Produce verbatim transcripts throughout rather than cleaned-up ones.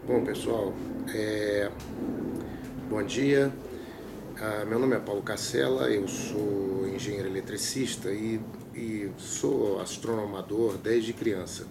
Bom, pessoal, é, bom dia. Ah, meu nome é Paulo Cassela, eu sou engenheiro eletricista e, e sou astronomador desde criança.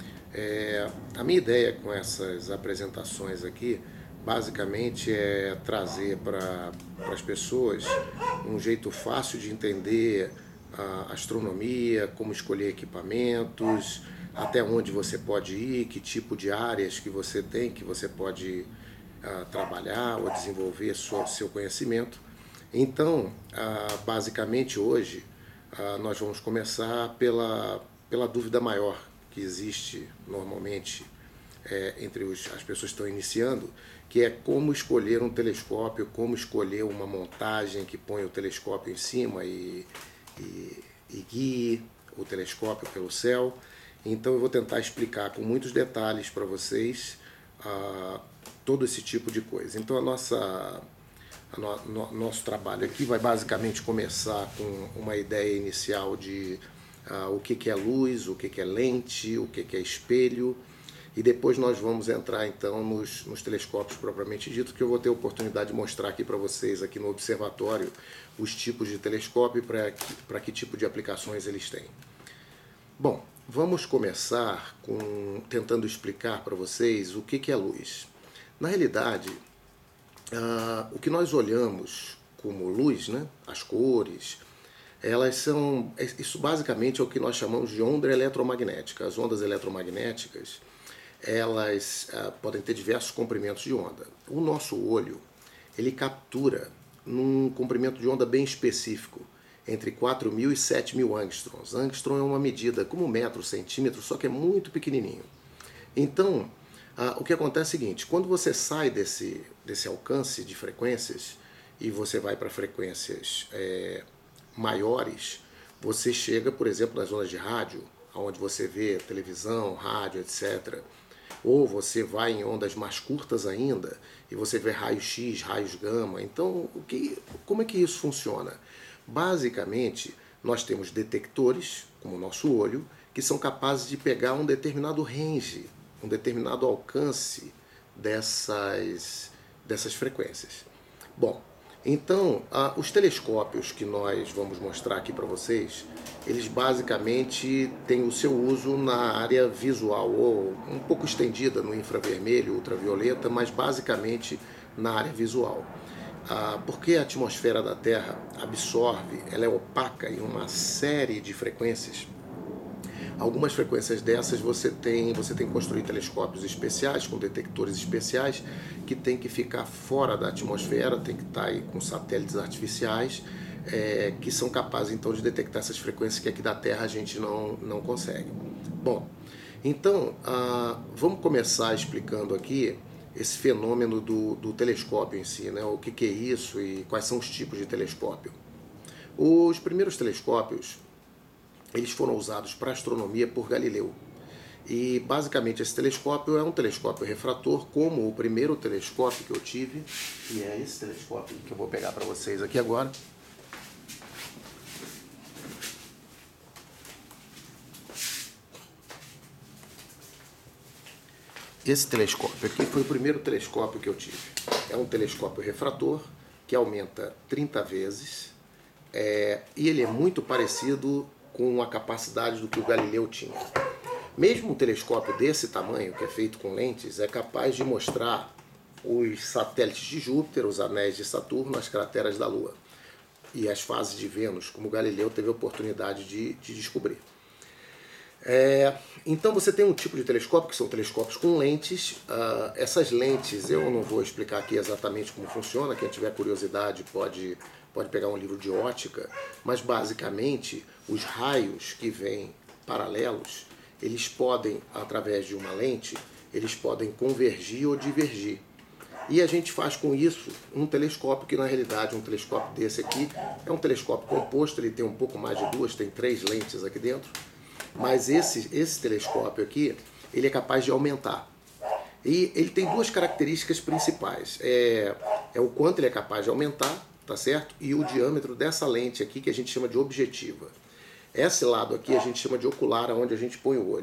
É, a minha ideia com essas apresentações aqui, basicamente, é trazer para as pessoas um jeito fácil de entender a astronomia, como escolher equipamentos, até onde você pode ir, que tipo de áreas que você tem, que você pode ah, trabalhar ou desenvolver sua, seu conhecimento. Então, ah, basicamente hoje, ah, nós vamos começar pela, pela dúvida maior que existe normalmente é, entre os, as pessoas que estão iniciando, que é como escolher um telescópio, como escolher uma montagem que põe o telescópio em cima e, e, e guie o telescópio pelo céu. Então eu vou tentar explicar com muitos detalhes para vocês ah, todo esse tipo de coisa. Então a nossa no, no, nosso trabalho aqui vai basicamente começar com uma ideia inicial de uh, o que, que é luz, o que, que é lente, o que, que é espelho, e depois nós vamos entrar então nos, nos telescópios propriamente dito, que eu vou ter a oportunidade de mostrar aqui para vocês aqui no observatório os tipos de telescópio e para que, para que tipo de aplicações eles têm. Bom, vamos começar com tentando explicar para vocês o que, que é luz. Na realidade, Uh, o que nós olhamos como luz, né, as cores, elas são, isso basicamente é o que nós chamamos de onda eletromagnética. As ondas eletromagnéticas, elas uh, podem ter diversos comprimentos de onda. O nosso olho, ele captura num comprimento de onda bem específico, entre quatro mil e sete mil angstroms. Angstrom é uma medida como metro, centímetro, só que é muito pequenininho. Então, ah, o que acontece é o seguinte, quando você sai desse, desse alcance de frequências e você vai para frequências é, maiores, você chega, por exemplo, nas ondas de rádio, onde você vê televisão, rádio, etcétera. Ou você vai em ondas mais curtas ainda e você vê raios X, raios gama. Então, o que, como é que isso funciona? Basicamente, nós temos detectores, como o nosso olho, que são capazes de pegar um determinado range, um determinado alcance dessas, dessas frequências. Bom, então ah, os telescópios que nós vamos mostrar aqui para vocês, eles basicamente têm o seu uso na área visual, ou um pouco estendida no infravermelho, ultravioleta, mas basicamente na área visual. Ah, porque a atmosfera da Terra absorve, ela é opaca em uma série de frequências. Algumas frequências dessas você tem, você tem que construir telescópios especiais, com detectores especiais, que tem que ficar fora da atmosfera, tem que estar aí com satélites artificiais, é, que são capazes então de detectar essas frequências que aqui da Terra a gente não, não consegue. Bom, então ah, vamos começar explicando aqui esse fenômeno do, do telescópio em si, né? O que, que é isso e quais são os tipos de telescópio. Os primeiros telescópios, eles foram usados para astronomia por Galileu. E basicamente esse telescópio é um telescópio refrator, como o primeiro telescópio que eu tive, e é esse telescópio que eu vou pegar para vocês aqui agora. Esse telescópio aqui foi o primeiro telescópio que eu tive. É um telescópio refrator que aumenta trinta vezes, é, e ele é muito parecido com a capacidade do que o Galileu tinha. Mesmo um telescópio desse tamanho, que é feito com lentes, é capaz de mostrar os satélites de Júpiter, os anéis de Saturno, as crateras da Lua e as fases de Vênus, como o Galileu teve a oportunidade de, de descobrir. É, então você tem um tipo de telescópio, que são telescópios com lentes. Uh, essas lentes, eu não vou explicar aqui exatamente como funciona, quem tiver curiosidade pode, pode pegar um livro de ótica, mas basicamente os raios que vêm paralelos, eles podem, através de uma lente, eles podem convergir ou divergir. E a gente faz com isso um telescópio, que na realidade um telescópio desse aqui é um telescópio composto, ele tem um pouco mais de duas, tem três lentes aqui dentro. Mas esse, esse telescópio aqui, ele é capaz de aumentar. E ele tem duas características principais. É, é o quanto ele é capaz de aumentar, tá certo? E o diâmetro dessa lente aqui, que a gente chama de objetiva. Esse lado aqui a gente chama de ocular, onde a gente põe o olho.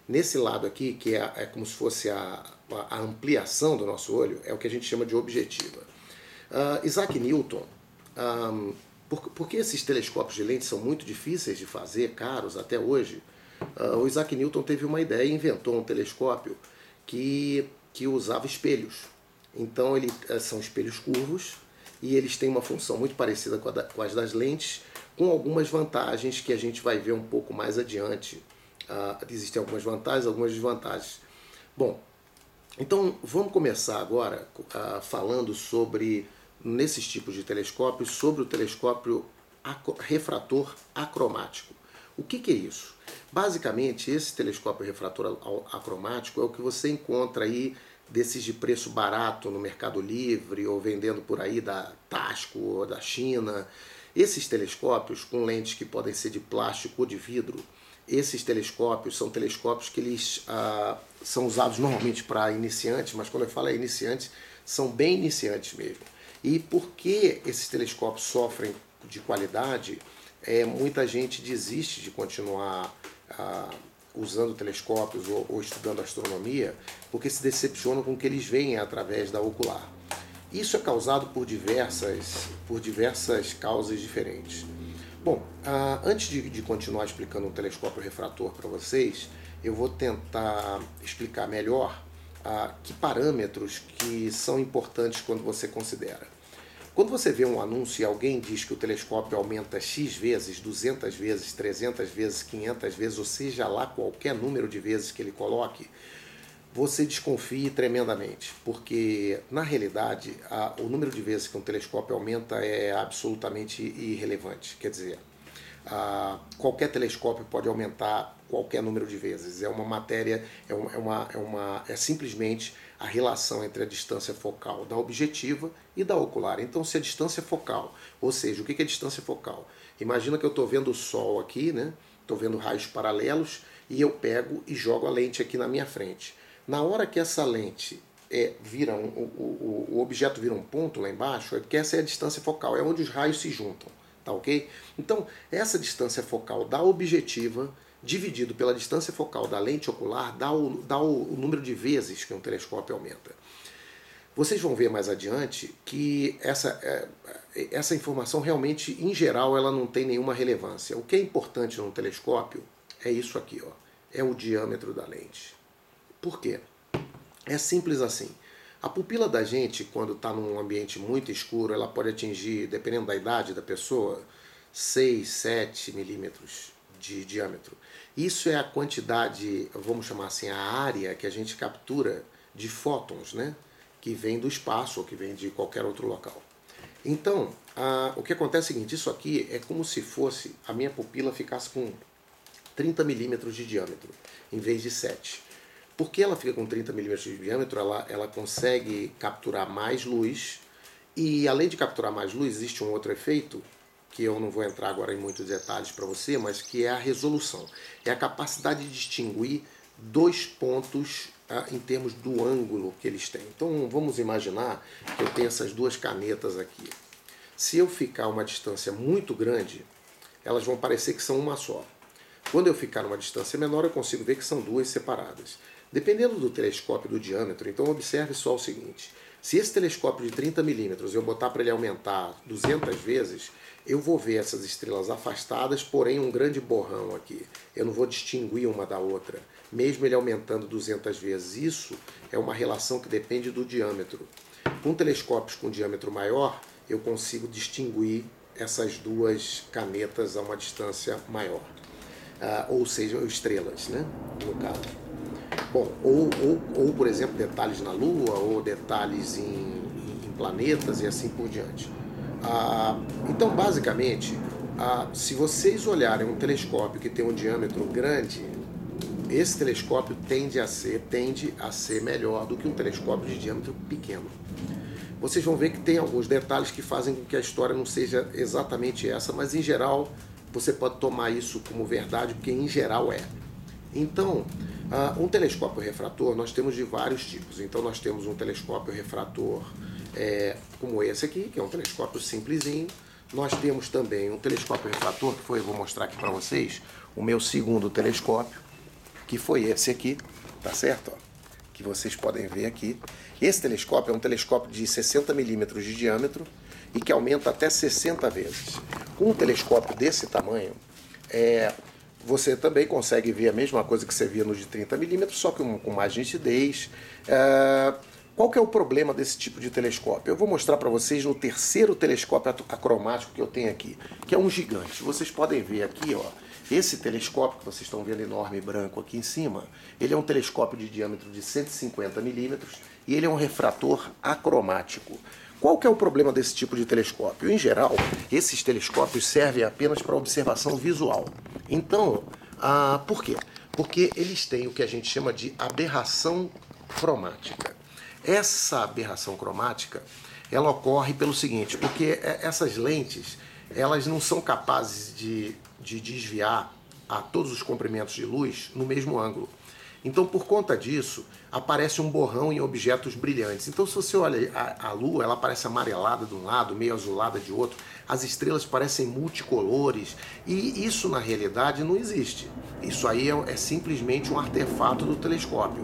Nesse lado aqui, que é, é como se fosse a, a ampliação do nosso olho, é o que a gente chama de objetiva. Uh, Isaac Newton, um, por, porque esses telescópios de lente são muito difíceis de fazer, caros até hoje, uh, o Isaac Newton teve uma ideia e inventou um telescópio que, que usava espelhos. Então ele, são espelhos curvos e eles têm uma função muito parecida com, a da, com as das lentes, com algumas vantagens que a gente vai ver um pouco mais adiante. Uh, existem algumas vantagens, algumas desvantagens. Bom, então vamos começar agora uh, falando sobre, nesses tipos de telescópios, sobre o telescópio refrator acromático. O que, que é isso? Basicamente, esse telescópio refrator acromático é o que você encontra aí desses de preço barato no Mercado Livre ou vendendo por aí da Tasco ou da China. Esses telescópios com lentes que podem ser de plástico ou de vidro, esses telescópios são telescópios que eles ah, são usados normalmente para iniciantes, mas quando eu falo iniciantes, são bem iniciantes mesmo. E por que esses telescópios sofrem de qualidade, é, muita gente desiste de continuar ah, usando telescópios ou, ou estudando astronomia, porque se decepcionam com o que eles veem através da ocular. Isso é causado por diversas, por diversas causas diferentes. Bom, ah, antes de, de continuar explicando um telescópio refrator para vocês, eu vou tentar explicar melhor ah, que parâmetros que são importantes quando você considera. Quando você vê um anúncio e alguém diz que o telescópio aumenta X vezes, duzentas vezes, trezentas vezes, quinhentas vezes, ou seja lá qualquer número de vezes que ele coloque, você desconfie tremendamente, porque na realidade a, o número de vezes que um telescópio aumenta é absolutamente irrelevante. Quer dizer, a, qualquer telescópio pode aumentar qualquer número de vezes. É uma matéria, é, uma, é, uma, é, uma, é simplesmente a relação entre a distância focal da objetiva e da ocular. Então, se a distância focal, ou seja, o que é distância focal? Imagina que eu estou vendo o Sol aqui, né? Estou vendo raios paralelos e eu pego e jogo a lente aqui na minha frente. Na hora que essa lente é, vira um, o, o, o objeto vira um ponto lá embaixo, é que essa é a distância focal, é onde os raios se juntam, tá ok? Então, essa distância focal da objetiva, dividido pela distância focal da lente ocular, dá o, dá o, o número de vezes que um telescópio aumenta. Vocês vão ver mais adiante que essa, essa informação realmente, em geral, ela não tem nenhuma relevância. O que é importante num telescópio é isso aqui, ó, é o diâmetro da lente. Por quê? É simples assim. A pupila da gente, quando está num ambiente muito escuro, ela pode atingir, dependendo da idade da pessoa, seis, sete milímetros de diâmetro. Isso é a quantidade, vamos chamar assim, a área que a gente captura de fótons, né? Que vem do espaço ou que vem de qualquer outro local. Então, a, o que acontece é o seguinte, isso aqui é como se fosse, a minha pupila ficasse com trinta milímetros de diâmetro, em vez de sete. Porque ela fica com trinta milímetros de diâmetro, ela, ela consegue capturar mais luz, e além de capturar mais luz, existe um outro efeito, que eu não vou entrar agora em muitos detalhes para você, mas que é a resolução. É a capacidade de distinguir dois pontos ah, em termos do ângulo que eles têm. Então vamos imaginar que eu tenho essas duas canetas aqui. Se eu ficar a uma distância muito grande, elas vão parecer que são uma só. Quando eu ficar numa distância menor, eu consigo ver que são duas separadas. Dependendo do telescópio do diâmetro, então observe só o seguinte. Se esse telescópio de trinta milímetros eu botar para ele aumentar duzentas vezes, eu vou ver essas estrelas afastadas, porém um grande borrão aqui. Eu não vou distinguir uma da outra, mesmo ele aumentando duzentas vezes. Isso é uma relação que depende do diâmetro. Com telescópios com diâmetro maior, eu consigo distinguir essas duas canetas a uma distância maior. Ah, ou seja, estrelas, né, no caso. Bom, ou, ou, ou, por exemplo, detalhes na Lua, ou detalhes em, em, em planetas e assim por diante. Ah, então, basicamente, ah, se vocês olharem um telescópio que tem um diâmetro grande, esse telescópio tende a ser, tende a ser melhor do que um telescópio de diâmetro pequeno. Vocês vão ver que tem alguns detalhes que fazem com que a história não seja exatamente essa, mas em geral você pode tomar isso como verdade, porque em geral é. Então, uh, um telescópio refrator nós temos de vários tipos. Então nós temos um telescópio refrator é, como esse aqui, que é um telescópio simplesinho. Nós temos também um telescópio refrator, que foi, eu vou mostrar aqui para vocês, o meu segundo telescópio. que foi esse aqui, tá certo? Ó, que vocês podem ver aqui. Esse telescópio é um telescópio de sessenta milímetros de diâmetro e que aumenta até sessenta vezes. Com um telescópio desse tamanho, é, você também consegue ver a mesma coisa que você via no de trinta milímetros, só que com mais nitidez. É, qual que é o problema desse tipo de telescópio? Eu vou mostrar para vocês no terceiro telescópio acromático que eu tenho aqui, que é um gigante. Vocês podem ver aqui, ó, esse telescópio que vocês estão vendo enorme branco aqui em cima, ele é um telescópio de diâmetro de cento e cinquenta milímetros e ele é um refrator acromático. Qual que é o problema desse tipo de telescópio? Em geral, esses telescópios servem apenas para observação visual. Então, ah, por quê? Porque eles têm o que a gente chama de aberração cromática. Essa aberração cromática, ela ocorre pelo seguinte, porque essas lentes, elas não são capazes de, de desviar a todos os comprimentos de luz no mesmo ângulo. Então, por conta disso, aparece um borrão em objetos brilhantes. Então, se você olha a, a Lua, ela parece amarelada de um lado, meio azulada de outro. As estrelas parecem multicolores. E isso, na realidade, não existe. Isso aí é, é simplesmente um artefato do telescópio.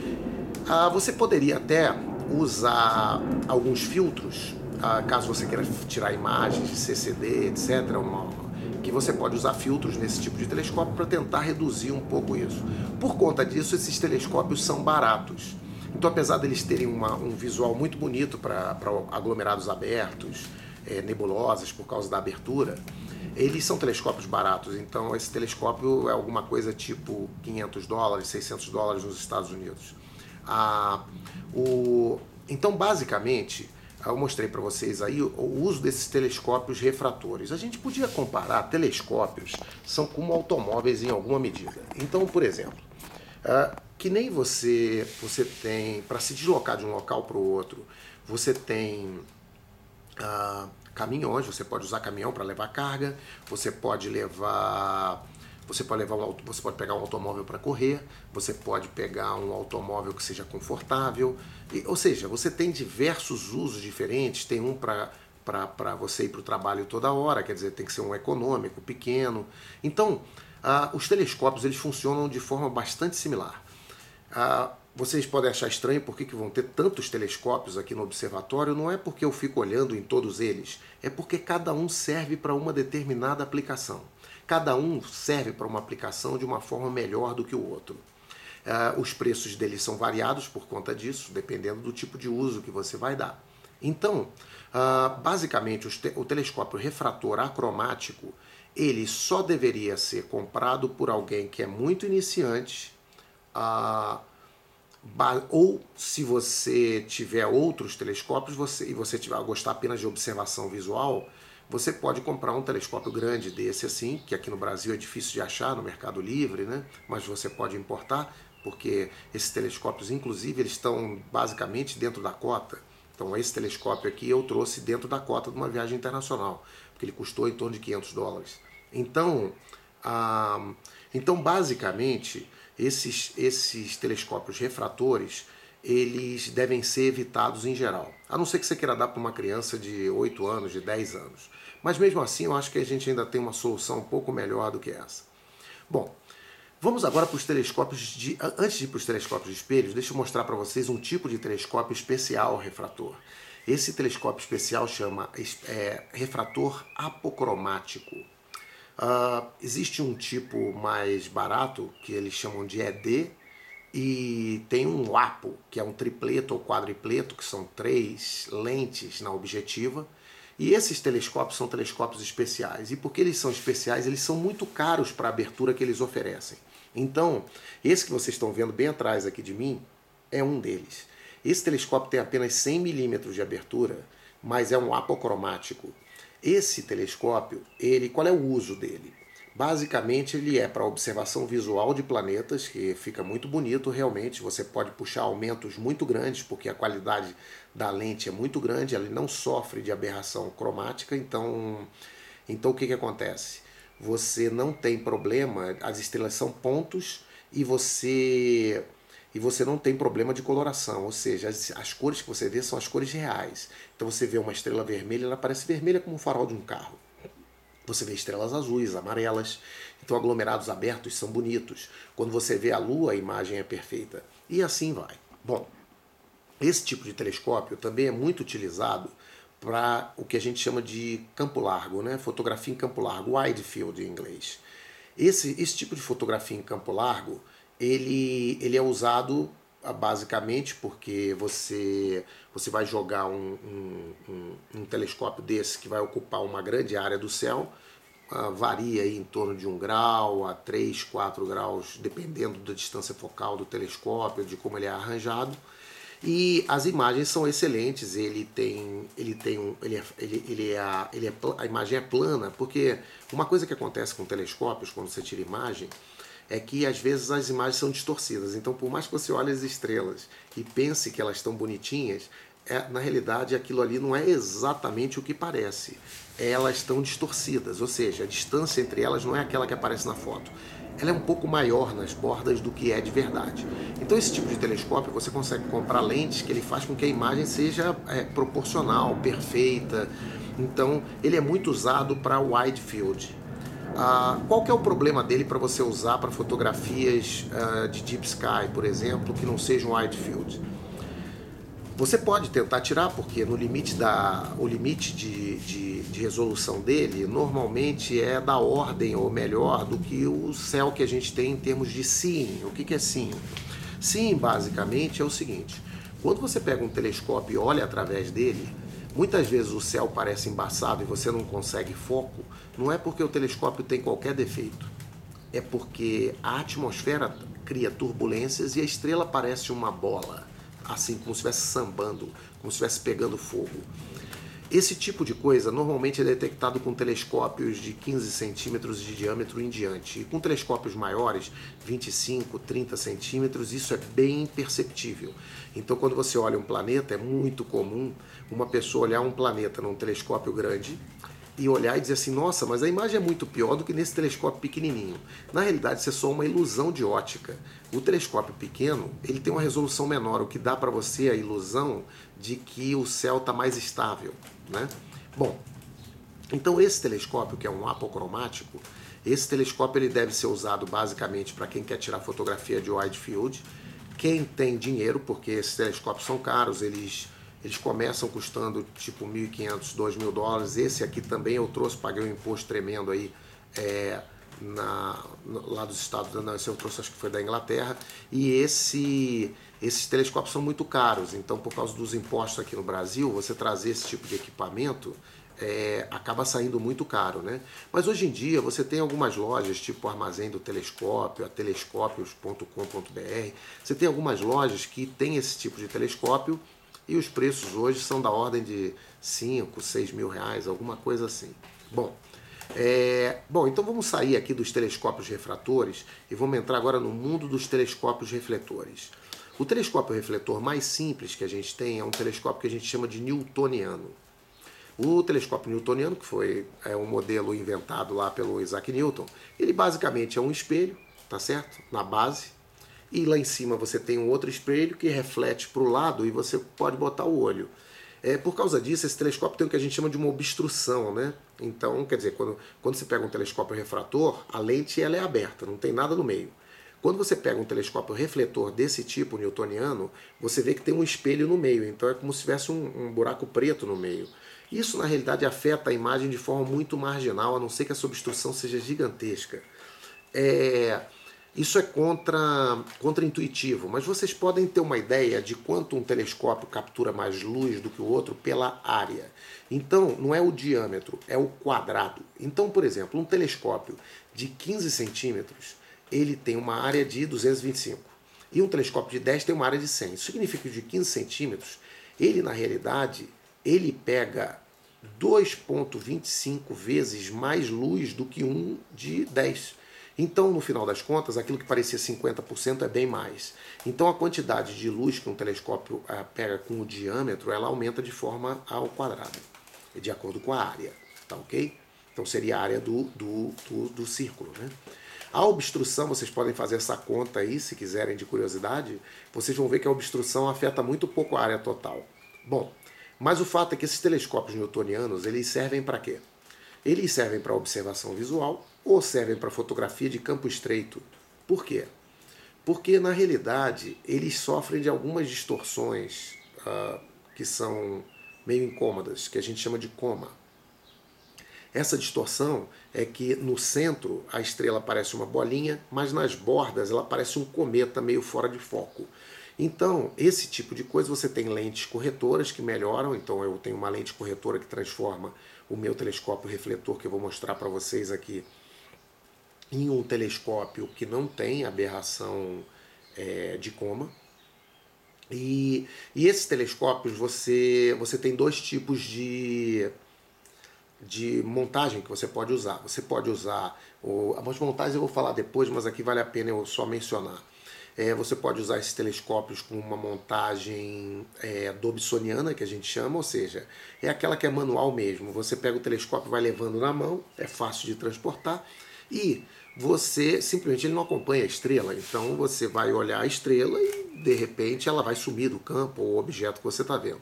Ah, você poderia até usar alguns filtros, ah, caso você queira tirar imagens de C C D, etcétera, uma, que você pode usar filtros nesse tipo de telescópio para tentar reduzir um pouco isso. Por conta disso, esses telescópios são baratos. Então, apesar deles terem uma, um visual muito bonito para aglomerados abertos, é, nebulosas por causa da abertura, eles são telescópios baratos. Então, esse telescópio é alguma coisa tipo quinhentos dólares, seiscentos dólares nos Estados Unidos. Ah, o... Então, basicamente, eu mostrei para vocês aí o uso desses telescópios refratores. A gente podia comparar telescópios, são como automóveis em alguma medida. Então, por exemplo, ah, que nem você, você tem, para se deslocar de um local para o outro, você tem ah, caminhões, você pode usar caminhão para levar carga, você pode levar... Você pode, levar um, você pode pegar um automóvel para correr, você pode pegar um automóvel que seja confortável, e, ou seja, você tem diversos usos diferentes, tem um para você ir para o trabalho toda hora, quer dizer, tem que ser um econômico, pequeno. Então, ah, os telescópios eles funcionam de forma bastante similar. Ah, vocês podem achar estranho por que vão ter tantos telescópios aqui no observatório, não é porque eu fico olhando em todos eles, é porque cada um serve para uma determinada aplicação. Cada um serve para uma aplicação de uma forma melhor do que o outro. Uh, os preços deles são variados por conta disso, dependendo do tipo de uso que você vai dar. Então, uh, basicamente, te o telescópio refrator acromático, ele só deveria ser comprado por alguém que é muito iniciante, uh, ou se você tiver outros telescópios você, e você tiver, gostar apenas de observação visual, você pode comprar um telescópio grande desse assim, que aqui no Brasil é difícil de achar no Mercado Livre, né? Mas você pode importar, porque esses telescópios, inclusive, eles estão basicamente dentro da cota. Então esse telescópio aqui eu trouxe dentro da cota de uma viagem internacional, porque ele custou em torno de quinhentos dólares. Então, ah, então basicamente, esses, esses telescópios refratores, eles devem ser evitados em geral. A não ser que você queira dar para uma criança de oito anos, de dez anos. Mas mesmo assim, eu acho que a gente ainda tem uma solução um pouco melhor do que essa. Bom, vamos agora para os telescópios de... Antes de ir para os telescópios de espelhos, deixa eu mostrar para vocês um tipo de telescópio especial refrator. Esse telescópio especial chama é, refrator apocromático. Uh, existe um tipo mais barato, que eles chamam de E D, e tem um apo, que é um tripleto ou quadripleto, que são três lentes na objetiva. E esses telescópios são telescópios especiais. E porque eles são especiais, eles são muito caros para a abertura que eles oferecem. Então, esse que vocês estão vendo bem atrás aqui de mim, é um deles. Esse telescópio tem apenas cem milímetros de abertura, mas é um apocromático. Esse telescópio, ele, qual é o uso dele? Basicamente, ele é para observação visual de planetas, que fica muito bonito realmente. Você pode puxar aumentos muito grandes, porque a qualidade da lente é muito grande, ela não sofre de aberração cromática. Então, então o que, que acontece? Você não tem problema, as estrelas são pontos e você, e você não tem problema de coloração, ou seja, as, as cores que você vê são as cores reais. Então você vê uma estrela vermelha, ela parece vermelha como o farol de um carro. Você vê estrelas azuis, amarelas. Então aglomerados abertos são bonitos. Quando você vê a Lua, a imagem é perfeita. E assim vai. Bom, esse tipo de telescópio também é muito utilizado para o que a gente chama de campo largo, né? Fotografia em campo largo, wide field em inglês. Esse, esse tipo de fotografia em campo largo, ele, ele é usado basicamente porque você, você vai jogar um, um, um, um telescópio desse que vai ocupar uma grande área do céu, uh, varia aí em torno de um grau a três, quatro graus, dependendo da distância focal do telescópio, de como ele é arranjado. E as imagens são excelentes, ele tem, ele tem um, ele é, ele, ele é, a, ele é, a imagem é plana, porque uma coisa que acontece com telescópios quando você tira imagem é que às vezes as imagens são distorcidas. Então, por mais que você olhe as estrelas e pense que elas estão bonitinhas, é, na realidade aquilo ali não é exatamente o que parece. Elas estão distorcidas, ou seja, a distância entre elas não é aquela que aparece na foto. Ela é um pouco maior nas bordas do que é de verdade. Então esse tipo de telescópio você consegue comprar lentes que ele faz com que a imagem seja é, proporcional, perfeita. Então ele é muito usado para wide field. Ah, qual que é o problema dele para você usar para fotografias ah, de deep sky, por exemplo, que não sejam wide field? Você pode tentar tirar, porque no limite da, o limite de, de, de resolução dele normalmente é da ordem, ou melhor, do que o céu que a gente tem em termos de seeing. O que, que é seeing? Seeing, basicamente, é o seguinte. Quando você pega um telescópio e olha através dele, muitas vezes o céu parece embaçado e você não consegue foco, não é porque o telescópio tem qualquer defeito. É porque a atmosfera cria turbulências e a estrela parece uma bola. Assim, como se estivesse sambando, como se estivesse pegando fogo. Esse tipo de coisa normalmente é detectado com telescópios de quinze centímetros de diâmetro em diante. E com telescópios maiores, vinte e cinco, trinta centímetros, isso é bem perceptível. Então, quando você olha um planeta, é muito comum uma pessoa olhar um planeta num telescópio grande e olhar e dizer assim, nossa, mas a imagem é muito pior do que nesse telescópio pequenininho. Na realidade, isso é só uma ilusão de ótica. O telescópio pequeno, ele tem uma resolução menor, o que dá para você a ilusão de que o céu está mais estável, né? Bom, então esse telescópio, que é um apocromático, esse telescópio ele deve ser usado basicamente para quem quer tirar fotografia de wide field, quem tem dinheiro, porque esses telescópios são caros, eles... Eles começam custando tipo mil e quinhentos, dois mil dólares. Esse aqui também eu trouxe, paguei um imposto tremendo aí é, na, lá dos Estados Unidos. Não, esse eu trouxe, acho que foi da Inglaterra. E esse, esses telescópios são muito caros. Então, por causa dos impostos aqui no Brasil, você trazer esse tipo de equipamento é, acaba saindo muito caro, né? Mas hoje em dia você tem algumas lojas, tipo o Armazém do Telescópio, a telescópios ponto com ponto br. Você tem algumas lojas que tem esse tipo de telescópio. E os preços hoje são da ordem de cinco, seis mil reais, alguma coisa assim. Bom, é, bom, então vamos sair aqui dos telescópios refratores e vamos entrar agora no mundo dos telescópios refletores. O telescópio refletor mais simples que a gente tem é um telescópio que a gente chama de newtoniano. O telescópio newtoniano, que foi é, um modelo inventado lá pelo Isaac Newton, ele basicamente é um espelho, tá certo? Na base. E lá em cima você tem um outro espelho que reflete para o lado e você pode botar o olho. É, por causa disso, esse telescópio tem o que a gente chama de uma obstrução, né? Então, quer dizer, quando, quando você pega um telescópio refrator, a lente ela é aberta, não tem nada no meio. Quando você pega um telescópio refletor desse tipo, newtoniano, você vê que tem um espelho no meio, então é como se tivesse um, um buraco preto no meio. Isso, na realidade, afeta a imagem de forma muito marginal, a não ser que essa obstrução seja gigantesca. É... Isso é contra, contra-intuitivo, mas vocês podem ter uma ideia de quanto um telescópio captura mais luz do que o outro pela área. Então, não é o diâmetro, é o quadrado. Então, por exemplo, um telescópio de quinze centímetros, ele tem uma área de duzentos e vinte e cinco. E um telescópio de dez tem uma área de cem. Isso significa que o de quinze centímetros, ele, na realidade, ele pega dois vírgula vinte e cinco vezes mais luz do que um de dez. Então, no final das contas, aquilo que parecia cinquenta por cento é bem mais. Então, a quantidade de luz que um telescópio ah, pega com o diâmetro, ela aumenta de forma ao quadrado, de acordo com a área, tá ok? Então, seria a área do, do, do, do círculo, né? A obstrução, vocês podem fazer essa conta aí, se quiserem, de curiosidade, vocês vão ver que a obstrução afeta muito pouco a área total. Bom, mas o fato é que esses telescópios newtonianos, eles servem para quê? Eles servem para observação visual ou servem para fotografia de campo estreito. Por quê? Porque, na realidade, eles sofrem de algumas distorções uh, que são meio incômodas, que a gente chama de coma. Essa distorção é que no centro a estrela parece uma bolinha, mas nas bordas ela parece um cometa meio fora de foco. Então, esse tipo de coisa, você tem lentes corretoras que melhoram. Então eu tenho uma lente corretora que transforma o meu telescópio refletor, que eu vou mostrar para vocês aqui, em um telescópio que não tem aberração é, de coma. E, e esses telescópios, você, você tem dois tipos de, de montagem que você pode usar. Você pode usar, o, as montagens eu vou falar depois, mas aqui vale a pena eu só mencionar. É, você pode usar esses telescópios com uma montagem é, dobsoniana, que a gente chama, ou seja, é aquela que é manual mesmo. Você pega o telescópio, vai levando na mão, é fácil de transportar, e você simplesmente ele não acompanha a estrela. Então você vai olhar a estrela e de repente ela vai sumir do campo ou objeto que você está vendo.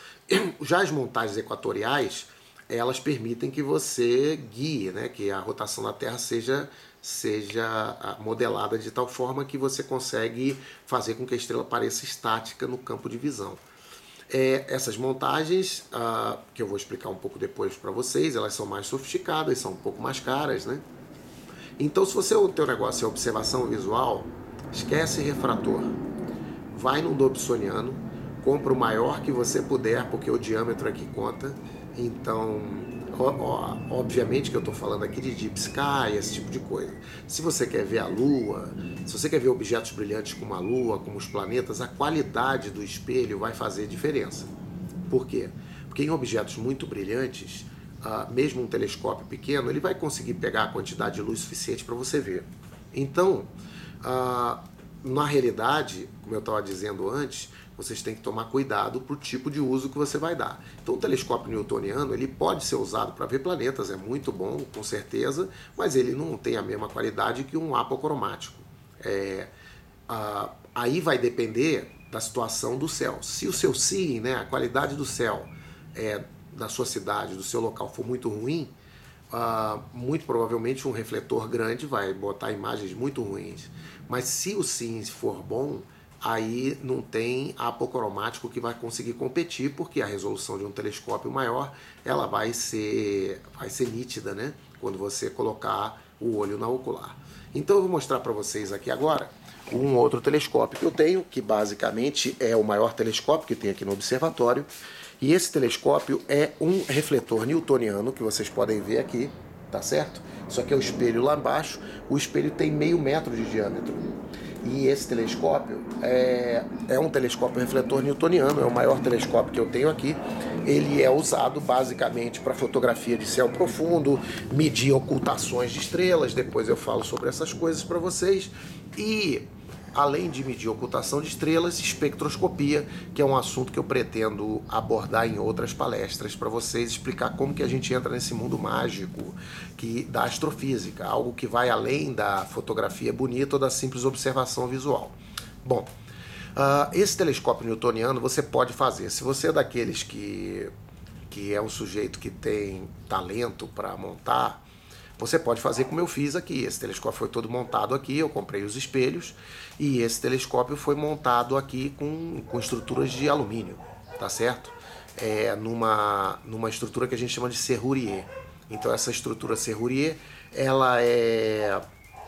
Já as montagens equatoriais, elas permitem que você guie, né, que a rotação da Terra seja, seja modelada de tal forma que você consegue fazer com que a estrela pareça estática no campo de visão. É, essas montagens, ah, que eu vou explicar um pouco depois para vocês, elas são mais sofisticadas, são um pouco mais caras, né? Então, se você, o teu negócio é observação visual, esquece refrator. Vai num dobsoniano, compra o maior que você puder, porque o diâmetro aqui conta. Então, ó, ó, obviamente que eu estou falando aqui de deep sky, esse tipo de coisa. Se você quer ver a Lua, se você quer ver objetos brilhantes como a Lua, como os planetas, a qualidade do espelho vai fazer diferença. Por quê? Porque em objetos muito brilhantes, Uh, mesmo um telescópio pequeno, ele vai conseguir pegar a quantidade de luz suficiente para você ver. Então, uh, na realidade, como eu estava dizendo antes, vocês têm que tomar cuidado para o tipo de uso que você vai dar. Então, o telescópio newtoniano, ele pode ser usado para ver planetas, é muito bom, com certeza, mas ele não tem a mesma qualidade que um apocromático. É, uh, aí vai depender da situação do céu. Se o seu seeing, né, a qualidade do céu é da sua cidade, do seu local for muito ruim, uh, muito provavelmente um refletor grande vai botar imagens muito ruins. Mas se o seeing for bom, aí não tem apocromático que vai conseguir competir, porque a resolução de um telescópio maior, ela vai ser, vai ser nítida, né? Quando você colocar o olho na ocular. Então eu vou mostrar para vocês aqui agora um outro telescópio que eu tenho, que basicamente é o maior telescópio que tem aqui no observatório. E esse telescópio é um refletor newtoniano, que vocês podem ver aqui, tá certo? Isso aqui é o espelho lá embaixo. O espelho tem meio metro de diâmetro. E esse telescópio é, é um telescópio refletor newtoniano, é o maior telescópio que eu tenho aqui. Ele é usado basicamente para fotografia de céu profundo, medir ocultações de estrelas, depois eu falo sobre essas coisas para vocês. E além de medir ocultação de estrelas, espectroscopia, que é um assunto que eu pretendo abordar em outras palestras para vocês, explicar como que a gente entra nesse mundo mágico que, da astrofísica, algo que vai além da fotografia bonita ou da simples observação visual. Bom, uh, esse telescópio newtoniano você pode fazer. Se você é daqueles que, que é um sujeito que tem talento para montar, você pode fazer como eu fiz aqui. Esse telescópio foi todo montado aqui, eu comprei os espelhos, e esse telescópio foi montado aqui com, com estruturas de alumínio, tá certo? É, numa, numa estrutura que a gente chama de serrurier. Então essa estrutura serrurier, ela é...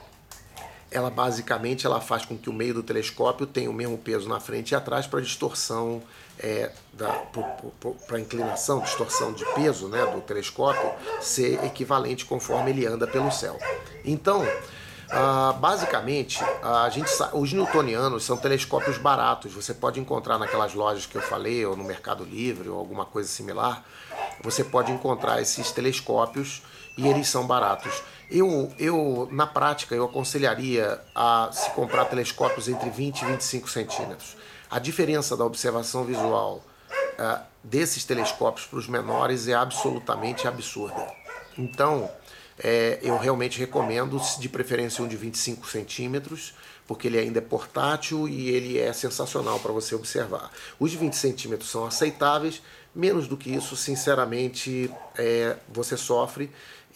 ela basicamente ela faz com que o meio do telescópio tenha o mesmo peso na frente e atrás para distorção, é, para a inclinação, distorção de peso, né, do telescópio ser equivalente conforme ele anda pelo céu. Então, ah, basicamente, a gente, os newtonianos são telescópios baratos. Você pode encontrar naquelas lojas que eu falei, ou no Mercado Livre, ou alguma coisa similar. Você pode encontrar esses telescópios e eles são baratos. Eu, eu, na prática, eu aconselharia a se comprar telescópios entre vinte e vinte e cinco centímetros. A diferença da observação visual uh, desses telescópios para os menores é absolutamente absurda. Então, é, eu realmente recomendo, de preferência, um de vinte e cinco centímetros, porque ele ainda é portátil e ele é sensacional para você observar. Os de vinte centímetros são aceitáveis, menos do que isso, sinceramente, é, você sofre.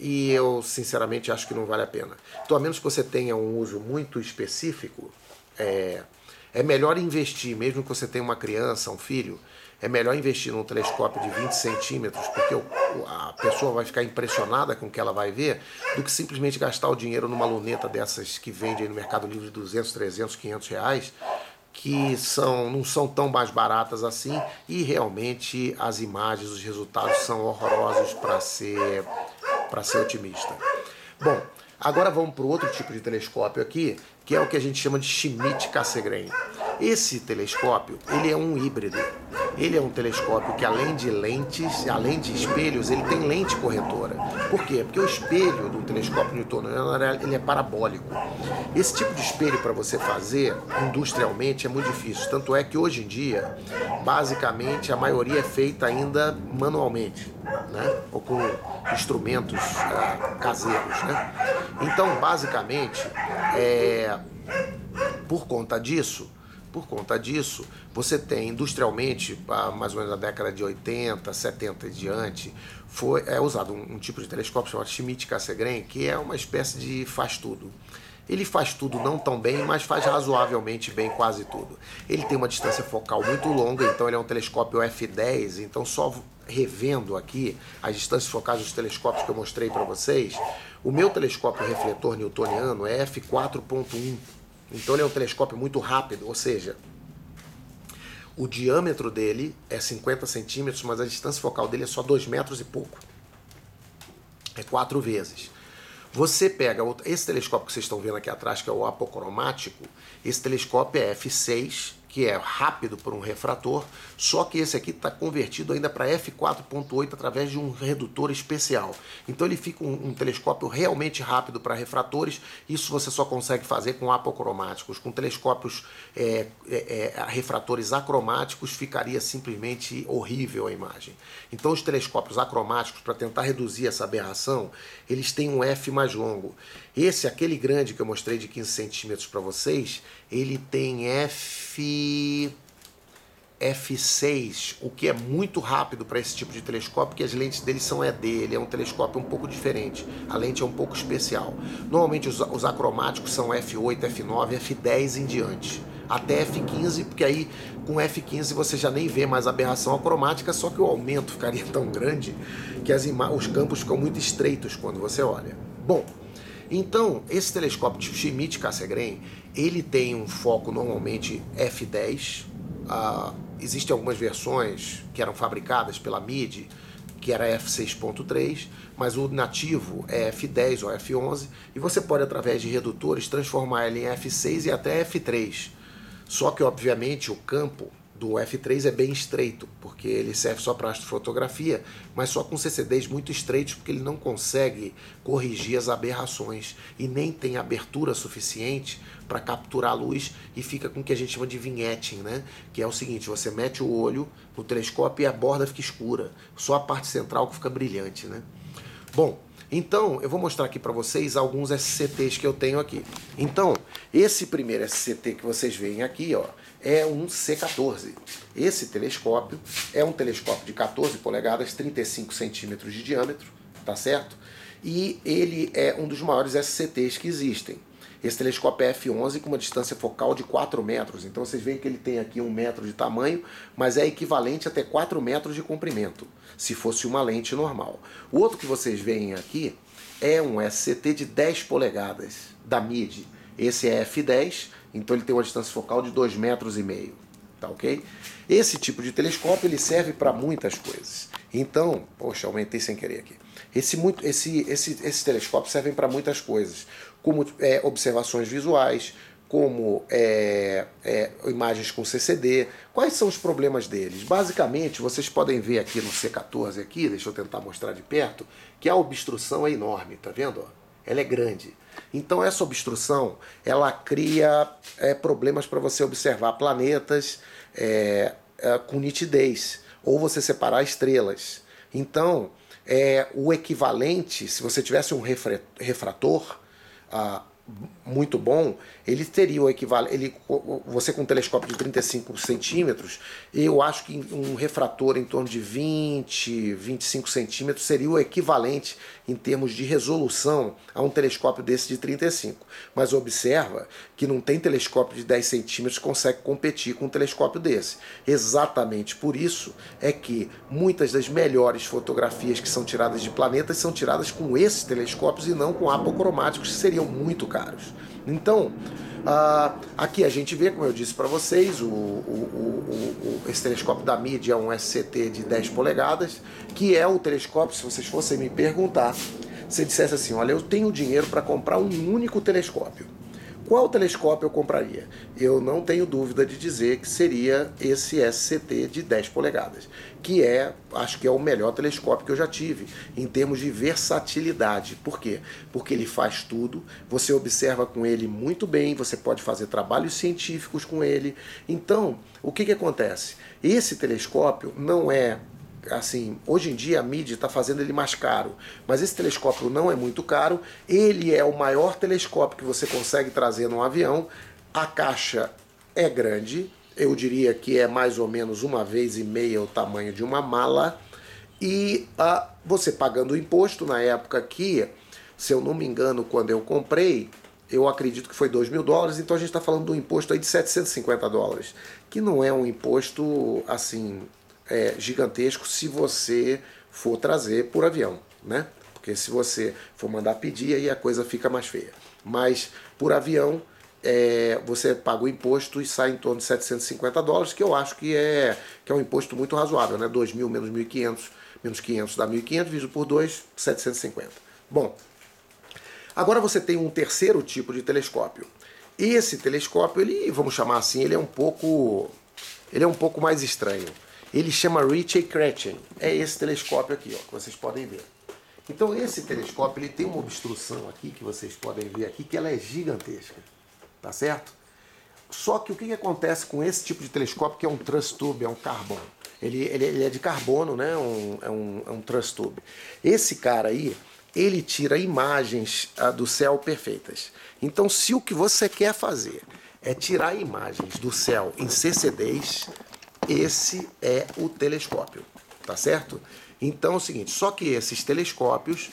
e eu sinceramente acho que não vale a pena. Então, a menos que você tenha um uso muito específico, é, é melhor investir, mesmo que você tenha uma criança, um filho, é melhor investir num telescópio de vinte centímetros, porque o, a pessoa vai ficar impressionada com o que ela vai ver, do que simplesmente gastar o dinheiro numa luneta dessas que vende aí no Mercado Livre de duzentos, trezentos, quinhentos reais, que são, não são tão mais baratas assim, e realmente as imagens, os resultados são horrorosos, para ser, para ser otimista. Bom, agora vamos para o outro tipo de telescópio aqui, que é o que a gente chama de Schmidt-Cassegrain. Esse telescópio, ele é um híbrido. Ele é um telescópio que, além de lentes, além de espelhos, ele tem lente corretora. Por quê? Porque o espelho do telescópio newtoniano, ele é parabólico. Esse tipo de espelho, para você fazer industrialmente, é muito difícil. Tanto é que hoje em dia, basicamente, a maioria é feita ainda manualmente, né? Ou com instrumentos uh, caseiros, né? Então, basicamente, é, por conta disso, Por conta disso, você tem industrialmente, mais ou menos na década de oitenta, setenta e diante, foi, é usado um, um tipo de telescópio chamado Schmidt-Cassegrain, que é uma espécie de faz-tudo. Ele faz tudo não tão bem, mas faz razoavelmente bem quase tudo. Ele tem uma distância focal muito longa, então ele é um telescópio F dez, então só revendo aqui as distâncias focais dos telescópios que eu mostrei para vocês, o meu telescópio refletor newtoniano é F quatro ponto um. Então ele é um telescópio muito rápido, ou seja, o diâmetro dele é cinquenta centímetros, mas a distância focal dele é só dois metros e pouco. É quatro vezes. Você pega esse telescópio que vocês estão vendo aqui atrás, que é o apocromático, esse telescópio é F seis, que é rápido por um refrator, só que esse aqui está convertido ainda para F quatro ponto oito através de um redutor especial. Então ele fica um, um telescópio realmente rápido para refratores. Isso você só consegue fazer com apocromáticos. Com telescópios é, é, é, refratores acromáticos ficaria simplesmente horrível a imagem. Então os telescópios acromáticos, para tentar reduzir essa aberração, eles têm um F mais longo. Esse, aquele grande que eu mostrei de quinze centímetros para vocês, ele tem F... F seis, o que é muito rápido para esse tipo de telescópio, porque as lentes dele são E D, ele é um telescópio um pouco diferente, a lente é um pouco especial. Normalmente os, os acromáticos são F oito, F nove, F dez em diante, até F quinze, porque aí com F quinze você já nem vê mais aberração acromática, só que o aumento ficaria tão grande que as os campos ficam muito estreitos quando você olha. Bom, então esse telescópio de Schmidt-Cassegrain, ele tem um foco normalmente F dez, uh, existem algumas versões que eram fabricadas pela M I D, que era F seis ponto três, mas o nativo é F dez ou F onze, e você pode, através de redutores, transformar ele em F seis e até F três. Só que, obviamente, o campo do F três é bem estreito, porque ele serve só para astrofotografia, mas só com C C Ds muito estreitos, porque ele não consegue corrigir as aberrações e nem tem abertura suficiente para capturar a luz, e fica com o que a gente chama de vignetting, né? Que é o seguinte: você mete o olho no telescópio e a borda fica escura, só a parte central que fica brilhante, né? Bom, então eu vou mostrar aqui para vocês alguns S C Ts que eu tenho aqui. Então, esse primeiro S C T que vocês veem aqui, ó, é um C quatorze. Esse telescópio é um telescópio de quatorze polegadas, trinta e cinco centímetros de diâmetro, tá certo? E ele é um dos maiores S C Ts que existem. Esse telescópio é F onze com uma distância focal de quatro metros. Então vocês veem que ele tem aqui um metro de tamanho, mas é equivalente a até quatro metros de comprimento, se fosse uma lente normal. O outro que vocês veem aqui é um S C T de dez polegadas, da M I D. Esse é F dez, então ele tem uma distância focal de dois metros e meio. Tá ok? Esse tipo de telescópio ele serve para muitas coisas. Então, poxa, aumentei sem querer aqui. Esse, muito, esse, esse, esses telescópios servem para muitas coisas, como é, observações visuais, como é, é, imagens com C C D. Quais são os problemas deles? Basicamente, vocês podem ver aqui no C quatorze, aqui, deixa eu tentar mostrar de perto, que a obstrução é enorme, tá vendo? Ela é grande. Então essa obstrução, ela cria é, problemas para você observar planetas é, é, com nitidez, ou você separar estrelas. Então, é, o equivalente, se você tivesse um refrator, ah, muito bom, ele teria o equivalente, ele, você com um telescópio de trinta e cinco centímetros, eu acho que um refrator em torno de vinte, vinte e cinco centímetros seria o equivalente em termos de resolução a um telescópio desse de trinta e cinco. Mas observa que não tem telescópio de dez centímetros que consegue competir com um telescópio desse. Exatamente por isso é que muitas das melhores fotografias que são tiradas de planetas são tiradas com esses telescópios e não com apocromáticos, que seriam muito caros. Então, uh, aqui a gente vê, como eu disse para vocês, o, o, o, o, esse telescópio da Meade é um S C T de dez polegadas, que é o telescópio, se vocês fossem me perguntar, se dissesse assim, olha, eu tenho dinheiro para comprar um único telescópio, qual telescópio eu compraria? Eu não tenho dúvida de dizer que seria esse S C T de dez polegadas, que é, acho que é o melhor telescópio que eu já tive, em termos de versatilidade. Por quê? Porque ele faz tudo, você observa com ele muito bem, você pode fazer trabalhos científicos com ele. Então, o que que acontece? Esse telescópio não é... Assim, hoje em dia a Meade está fazendo ele mais caro, mas esse telescópio não é muito caro, ele é o maior telescópio que você consegue trazer num avião, a caixa é grande, eu diria que é mais ou menos uma vez e meia o tamanho de uma mala, e ah, você pagando o imposto, na época que, se eu não me engano, quando eu comprei, eu acredito que foi dois mil dólares, então a gente está falando de um imposto aí de setecentos e cinquenta dólares, que não é um imposto, assim... É, gigantesco se você for trazer por avião, né? Porque se você for mandar pedir, aí a coisa fica mais feia. Mas por avião, é, você paga o imposto e sai em torno de setecentos e cinquenta dólares, que eu acho que é, que é um imposto muito razoável, né? dois mil menos mil e quinhentos, menos quinhentos dá mil e quinhentos, dividido por dois, setecentos e cinquenta. Bom, agora você tem um terceiro tipo de telescópio. Esse telescópio, ele, vamos chamar assim, ele é um pouco, ele é um pouco mais estranho. Ele chama Ritchey-Chrétien. É esse telescópio aqui, ó, que vocês podem ver. Então esse telescópio ele tem uma obstrução aqui, que vocês podem ver aqui, que ela é gigantesca. Tá certo? Só que o que, que acontece com esse tipo de telescópio, que é um truss tube, é um carbon? Ele, ele, ele é de carbono, né? Um, é, um, é um truss tube. Esse cara aí, ele tira imagens ah, do céu perfeitas. Então se o que você quer fazer é tirar imagens do céu em C C Ds, esse é o telescópio, tá certo? Então é o seguinte, só que esses telescópios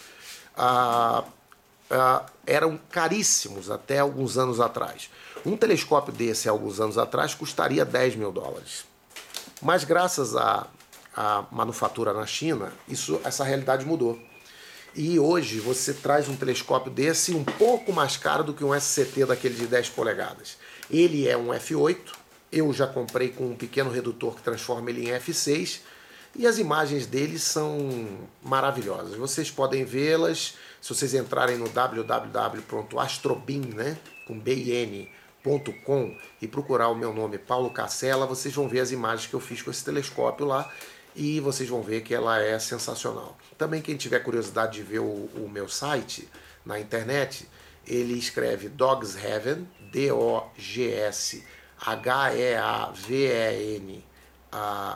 ah, ah, eram caríssimos até alguns anos atrás. Um telescópio desse, há alguns anos atrás, custaria dez mil dólares. Mas graças à, à manufatura na China, isso, essa realidade mudou. E hoje você traz um telescópio desse um pouco mais caro do que um S C T daquele de dez polegadas. Ele é um F oito, eu já comprei com um pequeno redutor que transforma ele em F seis, e as imagens dele são maravilhosas. Vocês podem vê-las se vocês entrarem no w w w ponto astrobin, né, com B I N ponto com, e procurar o meu nome, Paulo Cassella, vocês vão ver as imagens que eu fiz com esse telescópio lá, e vocês vão ver que ela é sensacional. Também quem tiver curiosidade de ver o, o meu site na internet, ele escreve Dogs Heaven, D O G S H E A V E N a,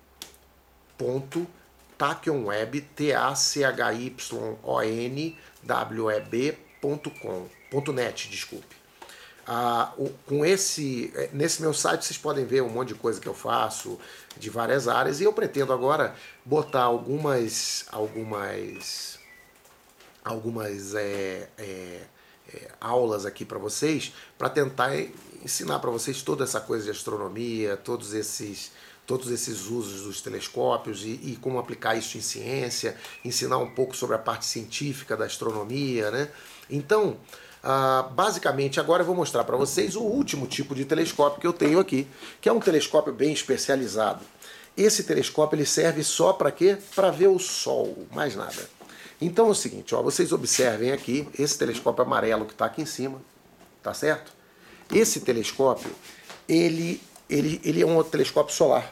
ponto tachionweb, T A C H Y O N W E B ponto com, ponto net, desculpe. Ah, o, com esse, nesse meu site vocês podem ver um monte de coisa que eu faço de várias áreas, e eu pretendo agora botar algumas algumas algumas é, é, é, aulas aqui para vocês, para tentar ensinar para vocês toda essa coisa de astronomia, todos esses todos esses usos dos telescópios e, e como aplicar isso em ciência, ensinar um pouco sobre a parte científica da astronomia, né? Então, Uh, basicamente, agora eu vou mostrar para vocês o último tipo de telescópio que eu tenho aqui, que é um telescópio bem especializado. Esse telescópio ele serve só para quê? Para ver o Sol, mais nada. Então é o seguinte, ó, vocês observem aqui, esse telescópio amarelo que está aqui em cima, tá certo? Esse telescópio, ele, ele, ele é um telescópio solar.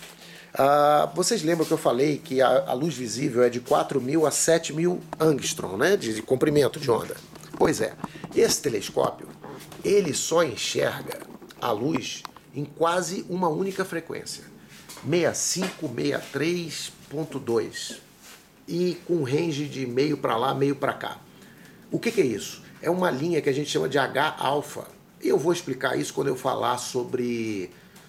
Uh, vocês lembram que eu falei que a, a luz visível é de quatro mil a sete mil angstrom, né, de, de comprimento de onda? Pois é, esse telescópio, ele só enxerga a luz em quase uma única frequência, sessenta e cinco, sessenta e três ponto dois, e com range de meio para lá, meio para cá. O que, que é isso? é uma linha que a gente chama de H-alfa. E eu vou explicar isso quando eu falar sobre,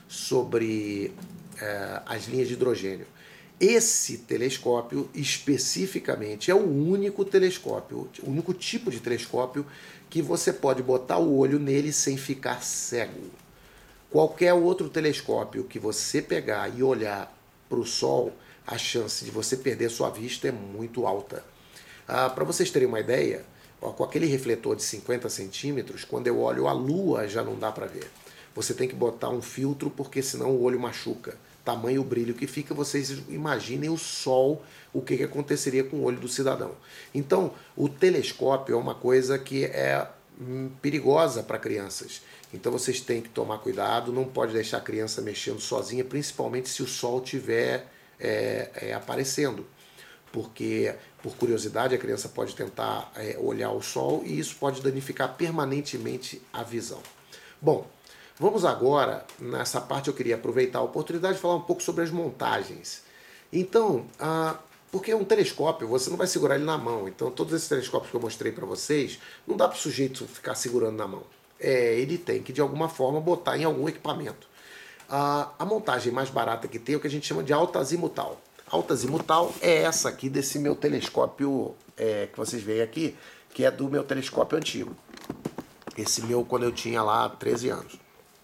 sobre é, as linhas de hidrogênio. Esse telescópio, especificamente, é o único telescópio, o único tipo de telescópio que você pode botar o olho nele sem ficar cego. Qualquer outro telescópio que você pegar e olhar para o Sol, a chance de você perder sua vista é muito alta. Ah, para vocês terem uma ideia, ó, com aquele refletor de cinquenta centímetros, quando eu olho a Lua já não dá para ver. Você tem que botar um filtro porque senão o olho machuca. Tamanho brilho que fica, vocês imaginem o Sol, o que, que aconteceria com o olho do cidadão. Então, o telescópio é uma coisa que é hum, perigosa para crianças. Então vocês têm que tomar cuidado, não pode deixar a criança mexendo sozinha, principalmente se o Sol estiver é, é, aparecendo. Porque, por curiosidade, a criança pode tentar é, olhar o Sol e isso pode danificar permanentemente a visão. Bom, vamos agora, nessa parte eu queria aproveitar a oportunidade de falar um pouco sobre as montagens. Então, ah, porque um telescópio, você não vai segurar ele na mão. Então, todos esses telescópios que eu mostrei para vocês, não dá para o sujeito ficar segurando na mão. É, ele tem que, de alguma forma, botar em algum equipamento. Ah, a montagem mais barata que tem é o que a gente chama de alta-azimutal. Alta-azimutal é essa aqui desse meu telescópio é, que vocês veem aqui, que é do meu telescópio antigo. Esse meu quando eu tinha lá treze anos.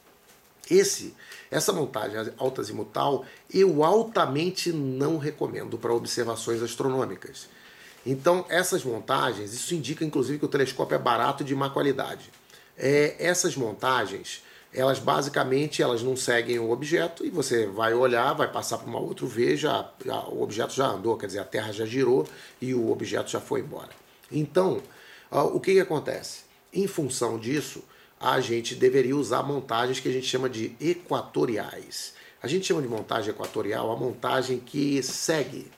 Esse, essa montagem alta-azimutal eu altamente não recomendo para observações astronômicas. Então, essas montagens, isso indica inclusive que o telescópio é barato e de má qualidade. É, essas montagens, elas basicamente elas não seguem o objeto e você vai olhar, vai passar para uma outra V, já, já, o objeto já andou, quer dizer, a Terra já girou e o objeto já foi embora. Então, uh, o que, que acontece? Em função disso, a gente deveria usar montagens que a gente chama de equatoriais. A gente chama de montagem equatorial a montagem que segue